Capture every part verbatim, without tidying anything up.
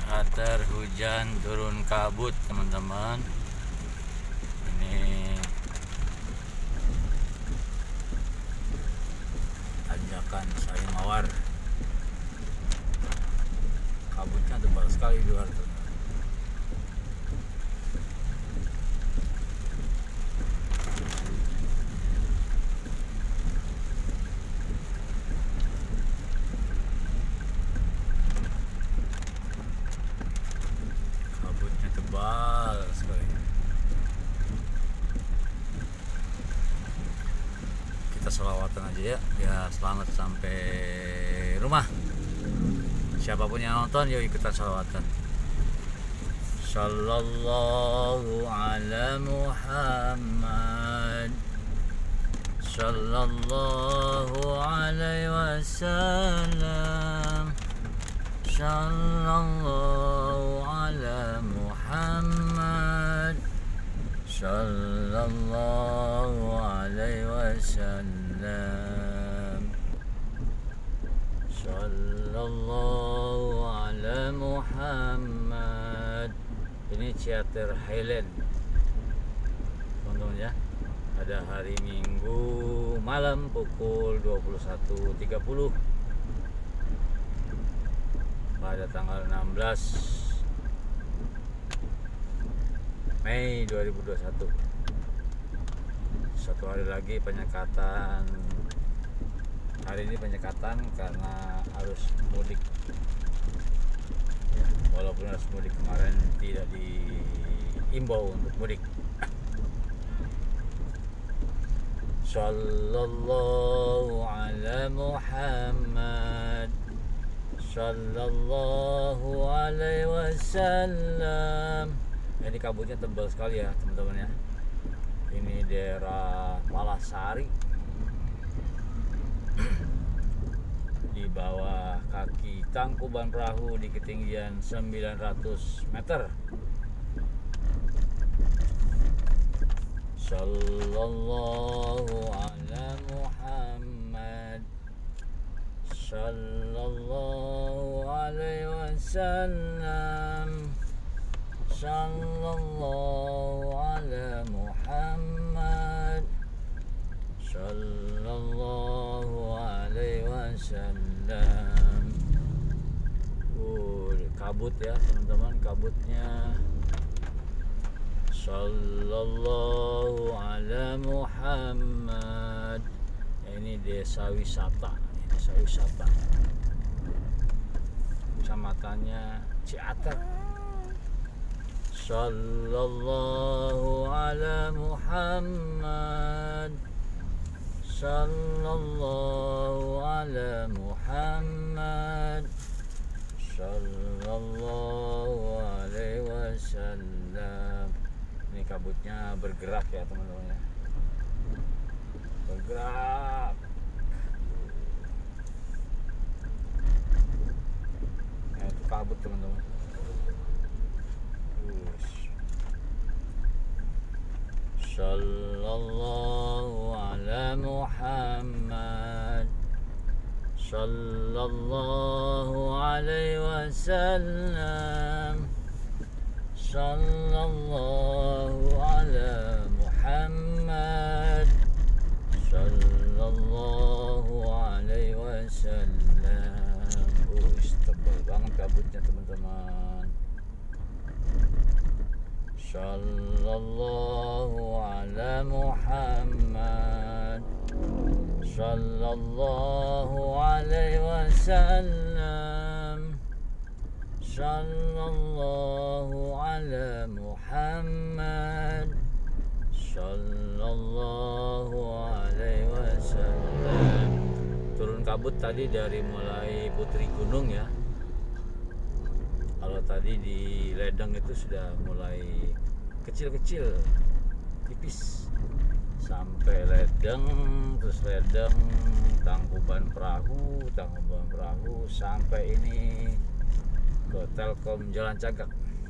Kater hujan turun kabut teman-teman. Ini tanjakan Sari Mawar. Kabutnya tebal sekali di luar tuh. Kabutnya tebal sekali. Kita selawatan aja ya, biar selamat sampai rumah. Siapapun yang nonton, yuk ikutan salawatan. Sallallahu ala Muhammad, sallallahu alaihi wasallam, sallallahu ala Muhammad, sallallahu alaihi wasallam, sallallahu ala Muhammad. Ini Ciater Highland teman-teman ya. Pada hari Minggu malam pukul dua puluh satu tiga puluh pada tanggal enam belas Mei dua ribu dua puluh satu. Satu hari lagi penyekatan. Hari ini penyekatan karena arus mudik ya, walaupun arus mudik kemarin tidak diimbau untuk mudik. Sallallahu ala Muhammad, sallallahu alaihi wasallam. Ini kabutnya tebal sekali ya teman-teman ya. Ini daerah Palasari, di bawah kaki Tangkuban Perahu di ketinggian sembilan ratus meter. Sallallahu ala Muhammad, sallallahu alaihi wasallam, sallallahu ala Muhammad, sallallahu alaihi wasallam. Uh, kabut ya teman-teman, kabutnya. Sallallahu ala Muhammad. Ini desa wisata, ini desa wisata. Kecamatannya Ciater. Sallallahu ala Muhammad, sallallahu ala Muhammad, sallallahu alaihi wasallam. Ini kabutnya bergerak ya teman-teman ya. Bergerak. Nah, itu kabut teman-teman. Sallallahu ala Muhammad, sallallahu alaihi wasallam, sallallahu ala Muhammad, sallallahu alaihi wasallam. Uh, tebal banget kabutnya teman-teman. Sallallahu ala Muhammad, sallallahu alaihi wasallam, sallallahu ala Muhammad, sallallahu alaihi wasallam. Turun kabut tadi dari mulai Putri Gunung ya. Kalau tadi di Ledeng itu sudah mulai kecil-kecil, tipis, sampai Ledeng, terus Ledeng, Tangkuban Perahu, Tangkuban Perahu, sampai ini ke Telkom Jalan Cagak.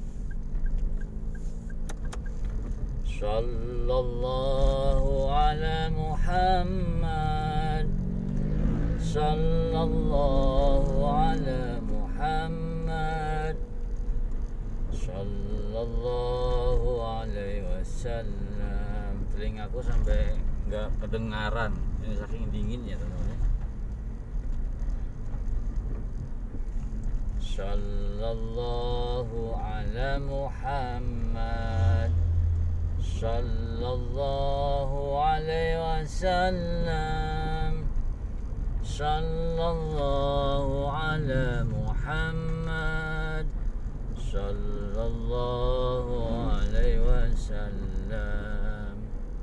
Sallallahu ala Muhammad, sallallahu ala Muhammad, wasallam. Telingaku sampai nggak kedengaran, ini saking dinginnya teman-teman. Sallallahu ala Muhammad, sallallahu alaihi wasallam, sallallahu ala Muhammad, sallallahu alaihi wasallam,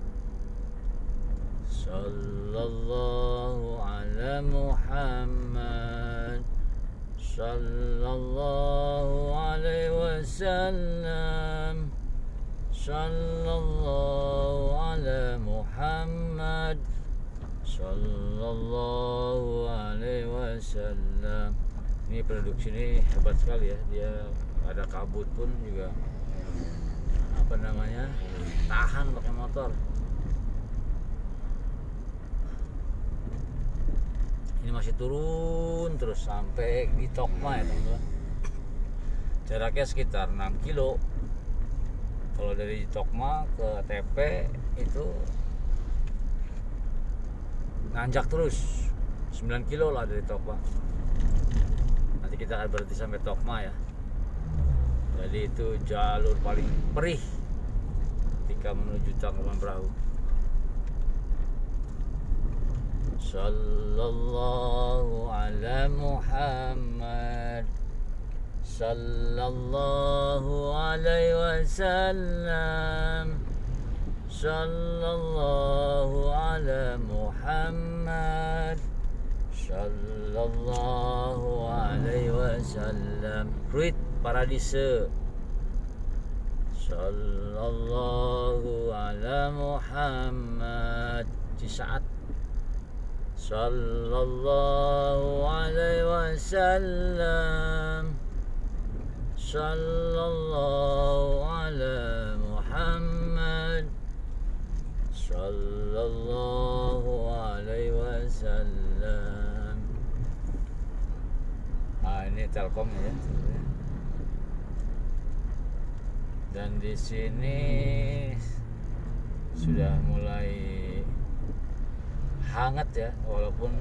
sallallahu ala Muhammad, sallallahu alaihi wasallam, sallallahu ala Muhammad, sallallahu alaihi wasallam. Ini produksi ini hebat sekali ya, dia ada kabut pun juga apa namanya tahan pakai motor. Ini masih turun terus sampai di Tokma ya teman-teman. Jaraknya sekitar enam kilo. Kalau dari Tokma ke T P itu nanjak terus sembilan kilo lah dari Tokma. Nanti kita akan berhenti sampai Tokma ya. Jadi itu jalur paling perih ketika menuju Tangkuban Perahu. Sallallahu ala Muhammad, sallallahu alaihi wasallam, sallallahu ala Muhammad, sallallahu alaihi wasallam. Fruit Paradise, sallallahu ala Muhammad. Cisaat, sallallahu alaihi wasallam, sallallahu ala Muhammad, sallallahu alaihi wasallam. Ah, ini Telkom ya. Dan di sini sudah mulai hangat ya, walaupun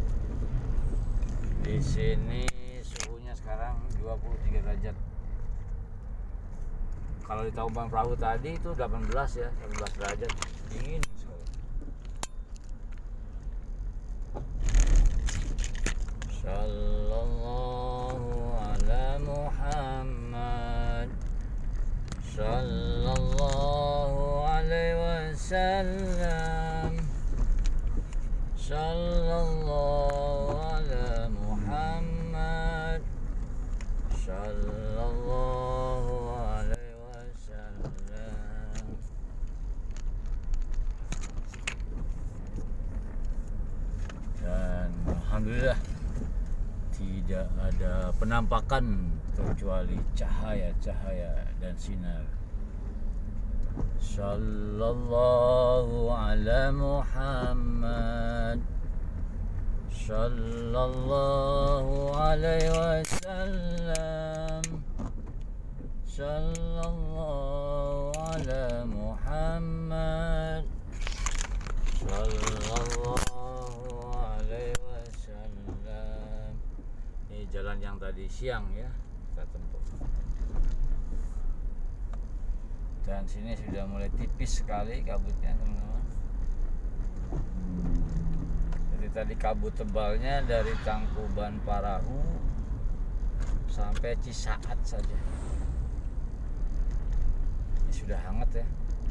di sini suhunya sekarang dua puluh tiga derajat. Kalau di Tangkuban Perahu tadi itu delapan belas ya, delapan belas derajat, dingin sekali. Sallallahu ala Muhammad, sallallahu alaihi wasallam, sallallahu ala Muhammad, sallallahu alaihi wasallam. Dan alhamdulillah tidak ada penampakan kecuali cahaya-cahaya dan sinar. Sallallahu ala Muhammad, sallallahu alaihi wasallam, sallallahu ala Muhammad, sallallahu alaihi wasallam. Ini jalan yang tadi siang ya kita tempuh. Dan sini sudah mulai tipis sekali kabutnya teman-teman. Jadi tadi kabut tebalnya dari Tangkuban Perahu sampai Cisaat saja. Ini sudah hangat ya.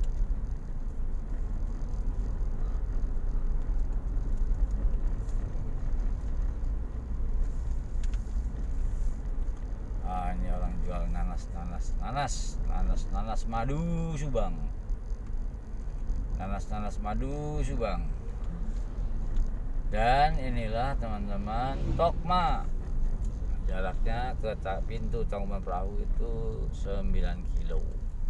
Ah, ini orang jual nanas, nanas, nanas, nanas, nanas madu Subang. Nanas, nanas madu Subang. Dan inilah teman-teman Tokma. Jaraknya ke pintu Tangkuban Perahu itu sembilan kilo.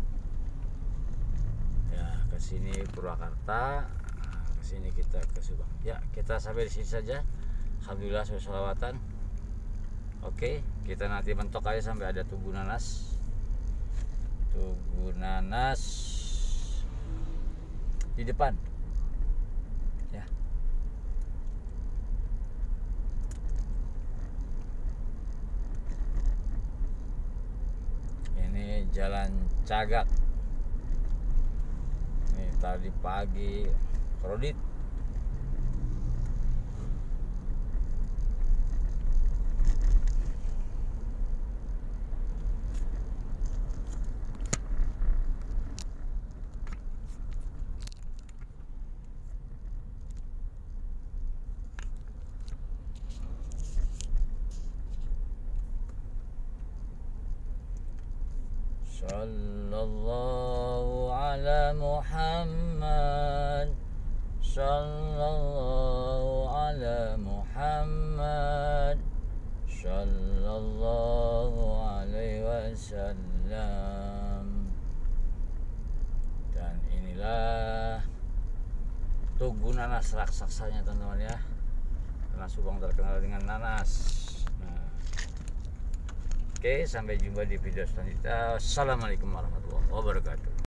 Ya, ke sini Purwakarta, ke sini kita ke Subang. Ya, kita sampai di sini saja. Alhamdulillah selawatan. Oke, kita nanti mentok aja sampai ada Tugu Nanas. Tugu Nanas di depan ya. Ini jalan Cagak. Ini tadi pagi kredit. Sallallahu ala Muhammad, sallallahu ala Muhammad, sallallahu alaihi wasallam. Dan inilah Tugu Nanas raksaksanya teman-teman ya, karena Subang terkenal dengan nanas. Oke, sampai jumpa di video selanjutnya. Assalamualaikum warahmatullahi wabarakatuh.